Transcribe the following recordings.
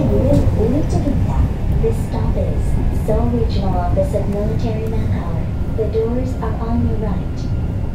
내리실 문은 오른쪽입니다. This stop is Seoul Regional Office of Military Manpower. The doors are on your right.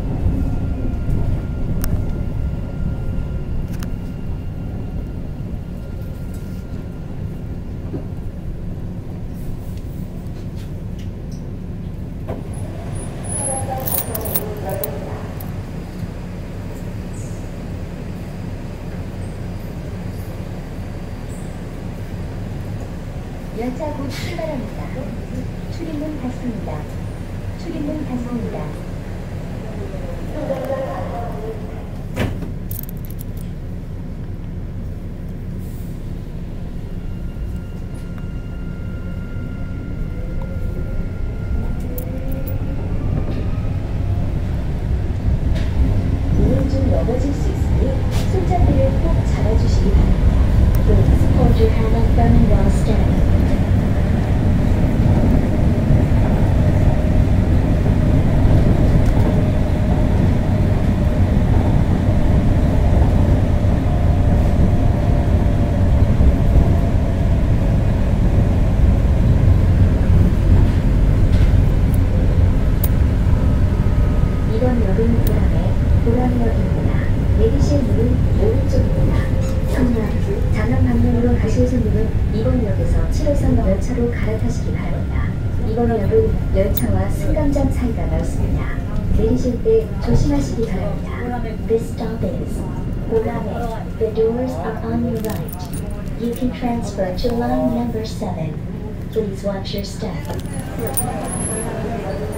열차 곧 출발합니다. 출입문 닫습니다. 출입문 닫습니다. 운행 중 넘어질 수 있으니 손잡이를 꼭 잡아주시기 바랍니다. Please hold your hand firmly while standing. 이번 역은 보람역입니다. 내리실 문은 오른쪽입니다. 성남, 장안 방면으로 가실 손님은 이번 역에서 7호선 열차로 갈아타시기 바랍니다. 이번 역은 열차와 승강장 사이가 넓습니다. 내리실 때 조심하시기 바랍니다. This stop is 보람역. The doors are on your right. You can transfer to line number 7. Please watch your step.